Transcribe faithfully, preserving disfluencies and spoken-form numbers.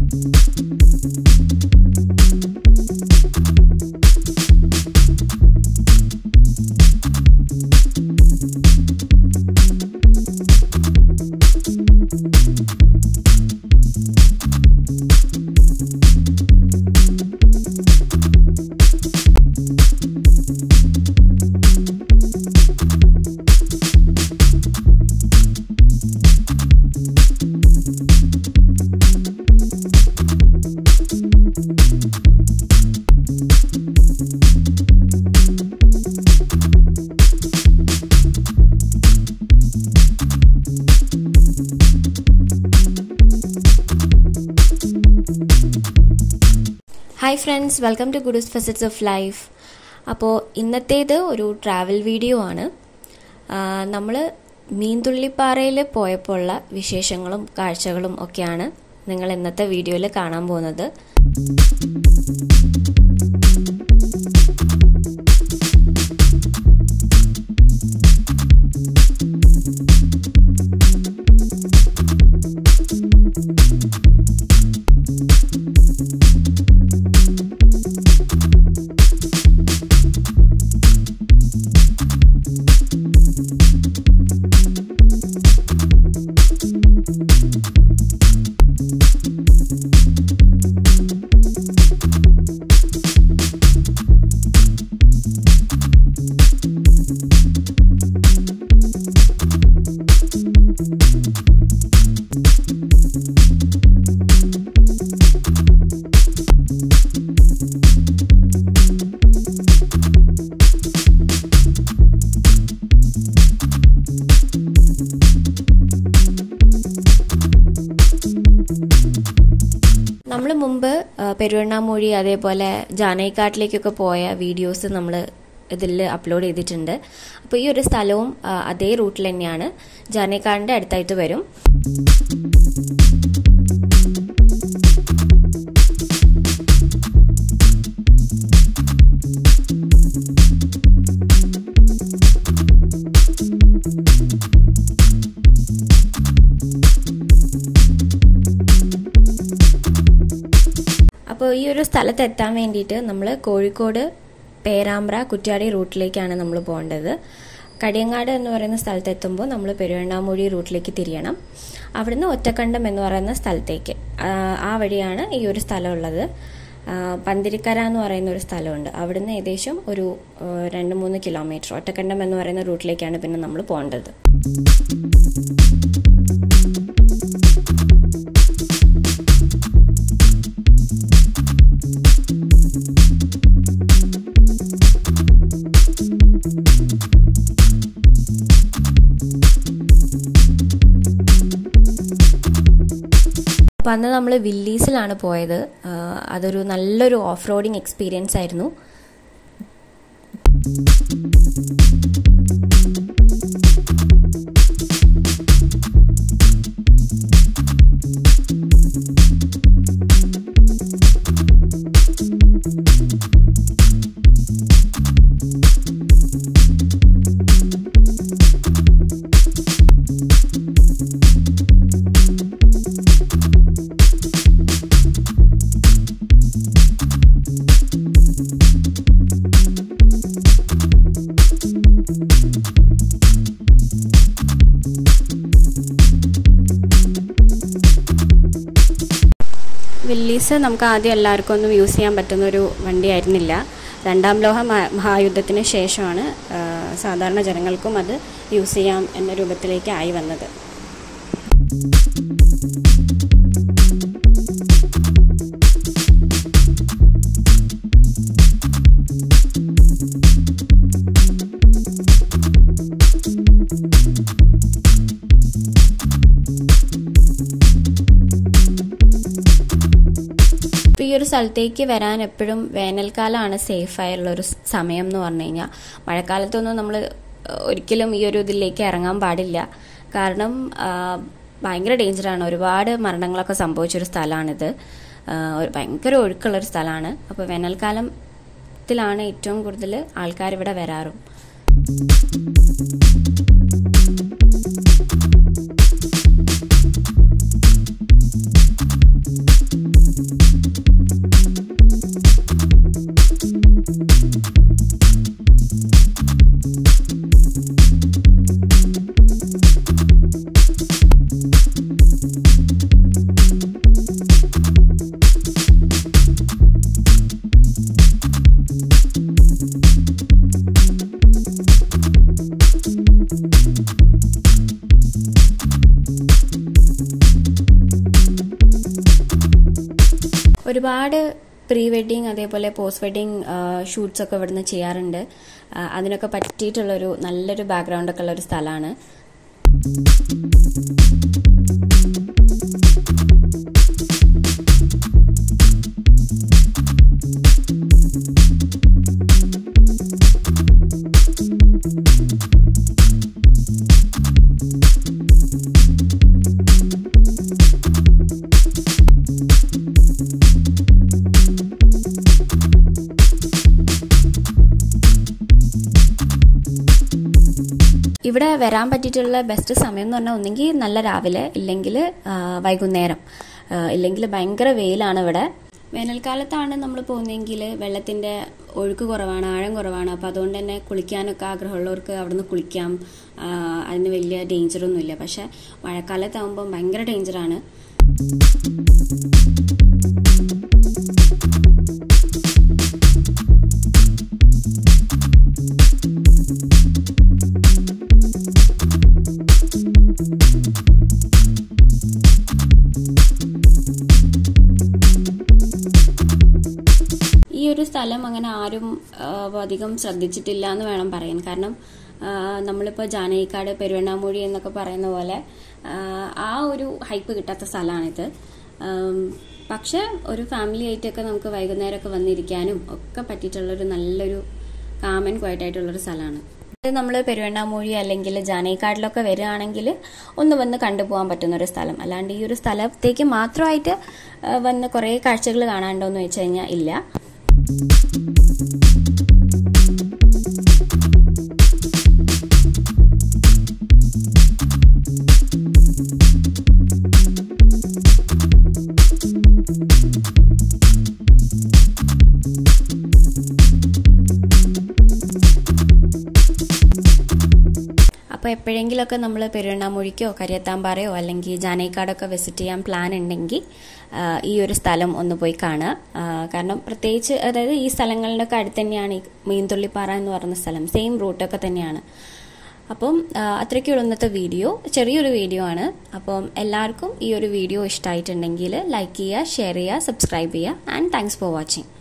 Hi friends, welcome to Guru's Facets of Life. അപ്പോൾ ഇന്നത്തേത് ഒരു travel video ആണ്. നമ്മൾ മീൻതുള്ളിപ്പാറയിൽ പോയപ്പോഴുള്ള വിശേഷങ്ങളും കാഴ്ചകളും ഒക്കെയാണ് നിങ്ങൾ ഇന്നത്തെ വീഡിയോയിൽ കാണാൻ പോകുന്നത്. നമ്മൾ മുമ്പ് പെരുവണ്ണാമൂഴി അതേപോലെ ജാനൈക്കാട്ടിലേക്കൊക്കെ പോയ വീഡിയോസ് നമ്മൾ ഇതിൽ അപ്ലോഡ് ചെയ്തിട്ടുണ്ട്. അപ്പോൾ ഈ ഒരു സ്ഥലവും അതേ റൂട്ടിൽ തന്നെയാണ്, ജാനൈക്കാടിൻ്റെ അടുത്തായിട്ട് വരും. അപ്പോൾ ഈ ഒരു സ്ഥലത്ത് എത്താൻ വേണ്ടിയിട്ട് നമ്മൾ കോഴിക്കോട് പേരാമ്പ്ര കുറ്റ്യാടി റൂട്ടിലേക്കാണ് നമ്മൾ പോകേണ്ടത്. കടിയങ്ങാട് എന്ന് പറയുന്ന സ്ഥലത്ത് എത്തുമ്പോൾ നമ്മൾ പെരുവണ്ണാമൂഴി റൂട്ടിലേക്ക് തിരിയണം. അവിടുന്ന് ഒറ്റക്കണ്ടം എന്ന് പറയുന്ന സ്ഥലത്തേക്ക്, ആ വഴിയാണ് ഈ ഒരു സ്ഥലമുള്ളത്. പന്തിരിക്കര എന്ന് പറയുന്ന ഒരു സ്ഥലമുണ്ട്. അവിടുന്ന് ഏകദേശം ഒരു രണ്ട് മൂന്ന് കിലോമീറ്റർ ഒറ്റക്കണ്ടം എന്ന് പറയുന്ന റൂട്ടിലേക്കാണ് പിന്നെ നമ്മൾ പോകേണ്ടത്. അപ്പോൾ അന്ന് നമ്മൾ വില്ലീസിലാണ് പോയത്. അതൊരു നല്ലൊരു ഓഫ് റോഡിങ് എക്സ്പീരിയൻസ് ആയിരുന്നു. വില്ലീസ് നമുക്ക് ആദ്യം എല്ലാവർക്കും ഒന്നും യൂസ് ചെയ്യാൻ പറ്റുന്ന ഒരു വണ്ടിയായിരുന്നില്ല. രണ്ടാം ലോക മഹായുദ്ധത്തിന് ശേഷമാണ് സാധാരണ ജനങ്ങൾക്കും അത് യൂസ് ചെയ്യാം എന്ന രൂപത്തിലേക്ക് ആയി വന്നത്. ഈ ഒരു സ്ഥലത്തേക്ക് വരാൻ എപ്പോഴും വേനൽക്കാലമാണ് സേഫ് ആയുള്ള ഒരു സമയം എന്ന് പറഞ്ഞു കഴിഞ്ഞാൽ. മഴക്കാലത്തൊന്നും നമ്മൾ ഒരിക്കലും ഈ ഒരു ഇതിലേക്ക് ഇറങ്ങാൻ പാടില്ല. കാരണം ഭയങ്കര ഡേഞ്ചറാണ്. ഒരുപാട് മരണങ്ങളൊക്കെ സംഭവിച്ചൊരു സ്ഥലമാണിത്. ഭയങ്കര ഒഴുക്കുള്ളൊരു സ്ഥലമാണ്. അപ്പോൾ വേനൽക്കാലത്തിലാണ് ഏറ്റവും കൂടുതൽ ആൾക്കാർ ഇവിടെ വരാറും. ഒരുപാട് പ്രീ വെഡിങ് അതേപോലെ പോസ്റ്റ് വെഡിങ് ഷൂട്ട്സ് ഒക്കെ ഇവിടുന്ന് ചെയ്യാറുണ്ട്. അതിനൊക്കെ പറ്റിയിട്ടുള്ളൊരു നല്ലൊരു ബാക്ക്ഗ്രൗണ്ട് ഒക്കെ ഉള്ള ഒരു സ്ഥലമാണ്. ഇവിടെ വരാൻ പറ്റിയിട്ടുള്ള ബെസ്റ്റ് സമയം എന്ന് പറഞ്ഞാൽ ഒന്നെങ്കിൽ നല്ല രാവിലെ, ഇല്ലെങ്കിൽ വൈകുന്നേരം, ഇല്ലെങ്കിൽ ഭയങ്കര വെയിലാണ് ഇവിടെ. വേനൽക്കാലത്താണ് നമ്മൾ പോകുന്നതെങ്കിൽ വെള്ളത്തിൻ്റെ ഒഴുക്ക് കുറവാണ്, ആഴം കുറവാണ്. അപ്പോൾ അതുകൊണ്ട് തന്നെ കുളിക്കാനൊക്കെ ആഗ്രഹമുള്ളവർക്ക് അവിടുന്ന് കുളിക്കാം, അതിന് വലിയ ഡേഞ്ചറൊന്നുമില്ല. പക്ഷെ മഴക്കാലത്താകുമ്പോൾ ഭയങ്കര ഡേഞ്ചറാണ്. ഈ ഒരു സ്ഥലം അങ്ങനെ ആരും അധികം ശ്രദ്ധിച്ചിട്ടില്ല എന്ന് വേണം പറയാൻ. കാരണം നമ്മളിപ്പോൾ ജാനകിക്കാട്, പെരുവണ്ണാമൂഴി എന്നൊക്കെ പറയുന്ന പോലെ ആ ഒരു ഹൈപ്പ് കിട്ടാത്ത സ്ഥലമാണിത്. പക്ഷെ ഒരു ഫാമിലി ആയിട്ടൊക്കെ നമുക്ക് വൈകുന്നേരമൊക്കെ വന്നിരിക്കാനും ഒക്കെ പറ്റിയിട്ടുള്ളൊരു നല്ലൊരു കാമൻ ക്വയറ്റായിട്ടുള്ളൊരു സ്ഥലമാണ്. നമ്മൾ പെരുവണ്ണാമൂഴി അല്ലെങ്കിൽ ജാനകിക്കാടിലൊക്കെ വരികയാണെങ്കിൽ ഒന്ന് വന്ന് കണ്ടുപോകാൻ പറ്റുന്ന ഒരു സ്ഥലം. അല്ലാണ്ട് ഈ ഒരു സ്ഥലത്തേക്ക് മാത്രമായിട്ട് വന്ന് കുറേ കാഴ്ചകൾ കാണാണ്ടോ എന്ന് വെച്ച് കഴിഞ്ഞാൽ ഇല്ല. അപ്പോൾ എപ്പോഴെങ്കിലുമൊക്കെ നമ്മൾ പെരുവണ്ണാമൂഴിക്കോ കരിയത്താമ്പാറയോ അല്ലെങ്കിൽ ജാനകിക്കാടൊക്കെ വിസിറ്റ് ചെയ്യാൻ പ്ലാൻ ഉണ്ടെങ്കിൽ ഈ ഒരു സ്ഥലം ഒന്ന് പോയി കാണുക. കാരണം പ്രത്യേകിച്ച് അതായത് ഈ സ്ഥലങ്ങളിലൊക്കെ അടുത്ത് തന്നെയാണ് ഈ മീൻതുള്ളിപ്പാറ എന്ന് പറയുന്ന സ്ഥലം, സെയിം റൂട്ടൊക്കെ തന്നെയാണ്. അപ്പം അത്രയ്ക്കുള്ള ഇന്നത്തെ വീഡിയോ, ചെറിയൊരു വീഡിയോ ആണ്. അപ്പം എല്ലാവർക്കും ഈ ഒരു വീഡിയോ ഇഷ്ടമായിട്ടുണ്ടെങ്കിൽ ലൈക്ക് ചെയ്യുക, ഷെയർ ചെയ്യുക, സബ്സ്ക്രൈബ് ചെയ്യുക. And thanks for watching.